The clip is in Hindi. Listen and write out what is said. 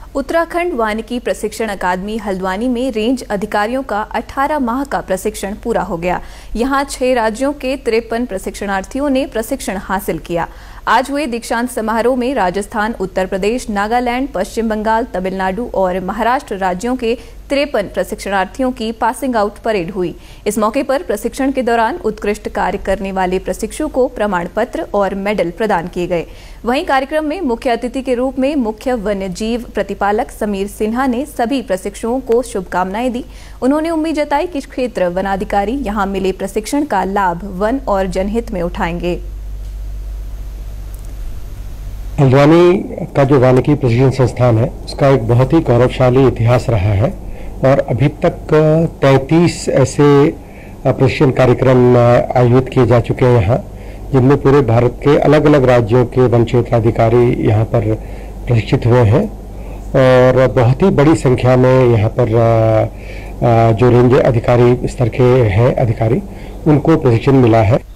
उत्तराखंड वानिकी प्रशिक्षण अकादमी हल्द्वानी में रेंज अधिकारियों का 18 माह का प्रशिक्षण पूरा हो गया। यहां 6 राज्यों के 53 प्रशिक्षणार्थियों ने प्रशिक्षण हासिल किया। आज हुए दीक्षांत समारोह में राजस्थान, उत्तर प्रदेश, नागालैंड, पश्चिम बंगाल, तमिलनाडु और महाराष्ट्र राज्यों के 53 प्रशिक्षणार्थियों की पासिंग आउट परेड हुई। इस मौके पर प्रशिक्षण के दौरान उत्कृष्ट कार्य करने वाले प्रशिक्षु को प्रमाण पत्र और मेडल प्रदान किए गए। वहीं कार्यक्रम में मुख्य अतिथि के रूप में मुख्य वन्य जीव प्रतिपालक समीर सिन्हा ने सभी प्रशिक्षुओं को शुभकामनाएं दी। उन्होंने उम्मीद जताई कि क्षेत्र वनाधिकारी यहां मिले प्रशिक्षण का लाभ वन और जनहित में उठाएंगे। हल्द्वानी का जो वानिकी प्रशिक्षण संस्थान है उसका एक बहुत ही गौरवशाली इतिहास रहा है और अभी तक 33 ऐसे प्रशिक्षण कार्यक्रम आयोजित किए जा चुके हैं यहाँ, जिनमें पूरे भारत के अलग अलग राज्यों के वन क्षेत्र अधिकारी यहाँ पर प्रशिक्षित हुए हैं और बहुत ही बड़ी संख्या में यहाँ पर जो रेंज अधिकारी स्तर के हैं अधिकारी उनको प्रशिक्षण मिला है।